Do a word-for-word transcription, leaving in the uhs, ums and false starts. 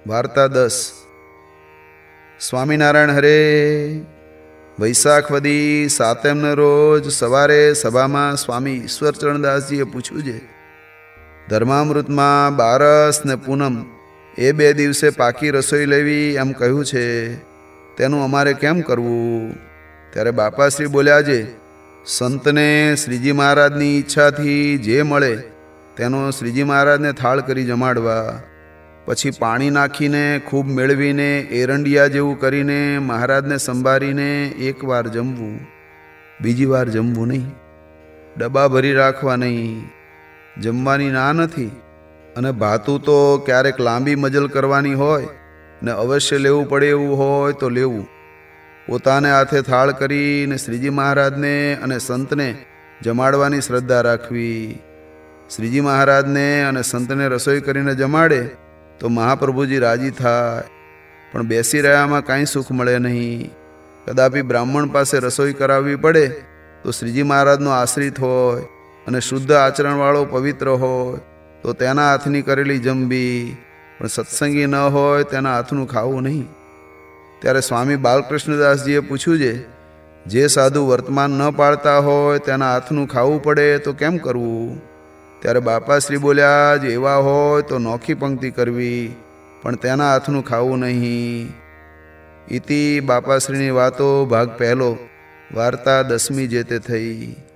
વાર્તા દસ. સ્વામિનારાયણ હરે. વૈશાખ વદી સાતમને રોજ સવારે સભામાં સ્વામી ઈશ્વરચરણદાસજીએ પૂછ્યું છે, ધર્મામૃતમાં બારસ ને પૂનમ એ બે દિવસે પાકી રસોઈ લેવી એમ કહ્યું છે, તેનું અમારે કેમ કરવું? ત્યારે બાપાશ્રી બોલ્યા છે, સંતને શ્રીજી મહારાજની ઈચ્છાથી જે મળે તેનો શ્રીજી મહારાજને થાળ કરી જમાડવા, પછી પાણી નાખીને ખૂબ મેળવીને એરંડિયા જેવું કરીને મહારાજને સંભાળીને એકવાર જમવું, બીજી વાર જમવું નહીં, ડબ્બા ભરી રાખવા નહીં. જમવાની ના નથી, અને ભાતું તો ક્યારેક લાંબી મજલ કરવાની હોય ને અવશ્ય લેવું પડે એવું હોય તો લેવું. પોતાને હાથે થાળ કરીને શ્રીજી મહારાજને અને સંતને જમાડવાની શ્રદ્ધા રાખવી. શ્રીજી મહારાજને અને સંતને રસોઈ કરીને જમાડે તો મહાપ્રભુજી રાજી થાય, પણ બેસી રહ્યામાં કાંઈ સુખ મળે નહીં. કદાપી બ્રાહ્મણ પાસે રસોઈ કરાવવી પડે તો શ્રીજી મહારાજનો આશ્રિત હોય અને શુદ્ધ આચરણવાળો પવિત્ર હોય તો તેના હાથની કરેલી જમવી, પણ સત્સંગી ન હોય તેના હાથનું ખાવું નહીં. ત્યારે સ્વામી બાલકૃષ્ણદાસજીએ પૂછ્યું છે, જે સાધુ વર્તમાન ન પાળતા હોય તેના હાથનું ખાવું પડે તો કેમ કરવું? ત્યારે બાપાશ્રી બોલ્યા, જ એવા હોય તો નોખી પંક્તિ કરવી, પણ તેના હાથનું ખાવું નહીં. ઇતિ બાપાશ્રીની વાતો ભાગ પહેલો. વાર્તા દસમી જે તે થઈ.